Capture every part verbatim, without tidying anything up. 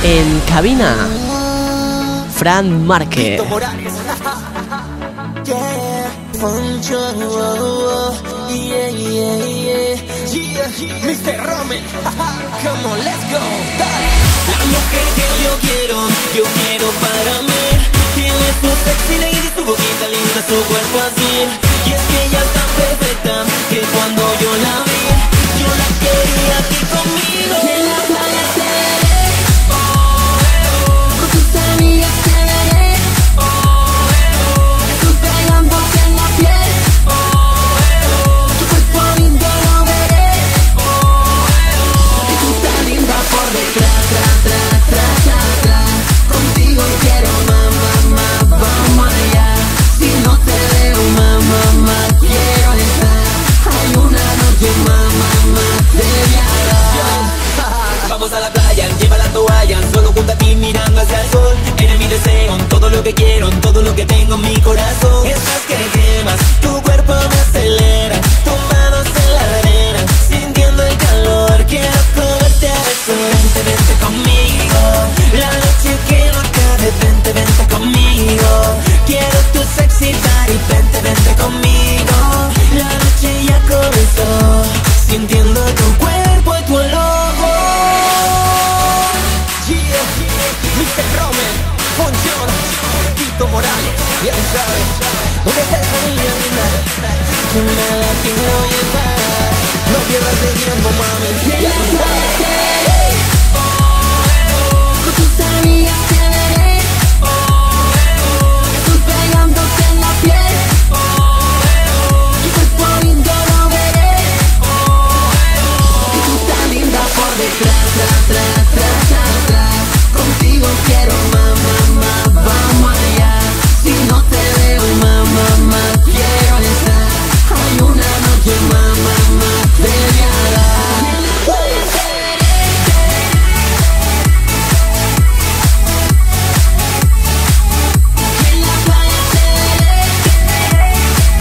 En cabina, Fran Márquez. mister Rommel, come on, let's go. La mujer que yo quiero, yo quiero para mí. Tiene su sexy lady, su boquita linda, su cuerpo así. Y es que ella es tan perfecta que cuando yo la vi, yo la quería aquí conmigo. En la playa te veré, oh, eh, oh. Con tus amigas te veré, oh, eh, oh. Estoy pegándote en la piel, oh, eh, oh. Tu cuerpo lindo lo veré, oh, eh, oh. Y tú tan linda por detrás, tra, tra, tra, tra, tra. Contigo quiero más, más, más, vamos allá. Si no te veo más, más, más, quiero estar. Hay una noche más, más, más, de viajar. Vamos a la playa, lleva la toalla, solo junto a ti mirando hacia el sol. Eres mi deseo, todo lo que quiero, todo lo que tengo en mi corazón. Estás que quemas, tu cuerpo me acelera, tomados en la arena, sintiendo el calor. Quiero comerte a besos, vente, vente conmigo. La noche que no acabe, vente, vente conmigo. Quiero tu sexy body, vente, vente conmigo. La noche ya comenzó, sintiendo tu cuerpo y tu olor. mister Rommel, Ponchón, Tito Morales, ya sabes, ¿dónde está esa niña linda? Que me la quiero llevar, no pierdas el tiempo, mami, ya tú sabes. Oh, eh, oh. Con tus amigas te veré, oh, eh, oh. Estoy pegándote en la piel, oh, eh, oh. Tu cuerpo lindo lo veré, oh, eh, oh. Y tú tan linda por detrás, tra, tra, tra, tra, tra. Contigo quiero más, más, más, vamos allá. Si no te veo más, más, más, quiero estar. Hay una noche más, más, más, de viajar. En la playa te veré, en la playa te veré.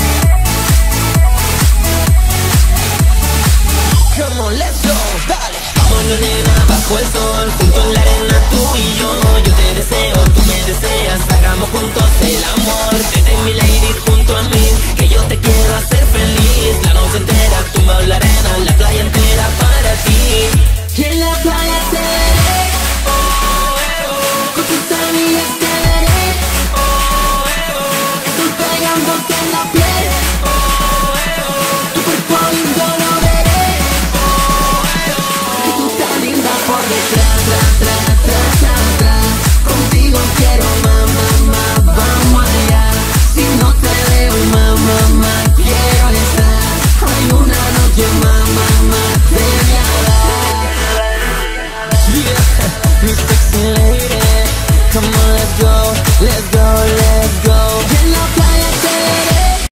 Come on, let's go, dale. Vámonos nena, bajo el sol, junto en la arena tú y yo. Yo te deseo, tú me deseas, hagamos juntos el amor. Vete mi lady junto a mí, que yo te quiero hacer feliz. La noche entera, tumbado en la arena, la playa entera para ti. Y en la playa te veré, oh, eh, oh. Con tus amigas te veré, oh, eh, oh. Estoy pegándote en la piel, oh, eh, oh. Tu cuerpo lindo lo veré, oh, eh, oh. Y tú tan linda por detrás, tra, tra, tra, tra, tra. Contigo quiero más, más, más, vamos allá. Si no te veo más, más, más, quiero estar. Hay una noche más, más, más, de viajar. Yeah, mi sexy lady, come on, let's go, let's go, let's go.